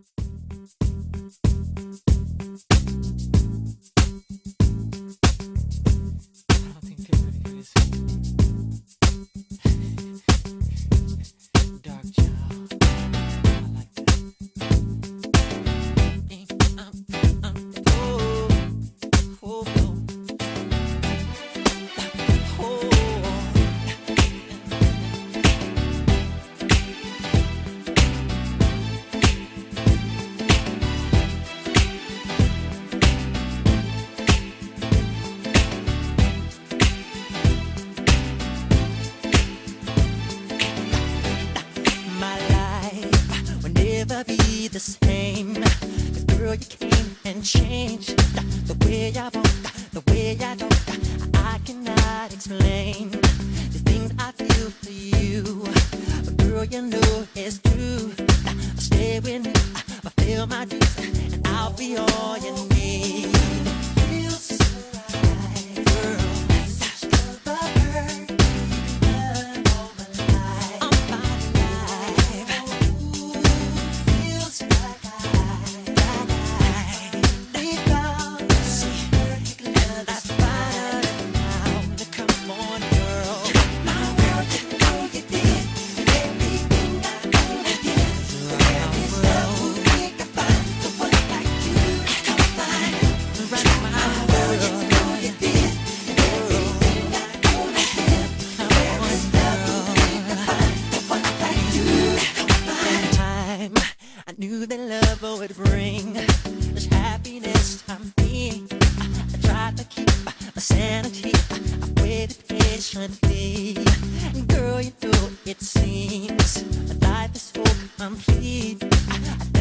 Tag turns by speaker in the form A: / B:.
A: don't think they're ready for this. Dark child. I like that. Oh, oh, oh. Never be the same. 'Cause girl, you came and changed the way I walk, the way I talk. I cannot explain the things I feel for you. But girl, you know it's true. Stay with me, fulfill my dreams, and I'll be all you need. Feels so right, girl. Such a bird. I knew that love would bring this happiness I'm being. I tried to keep my sanity. I waited patiently. And girl, you know it seems life is so complete. I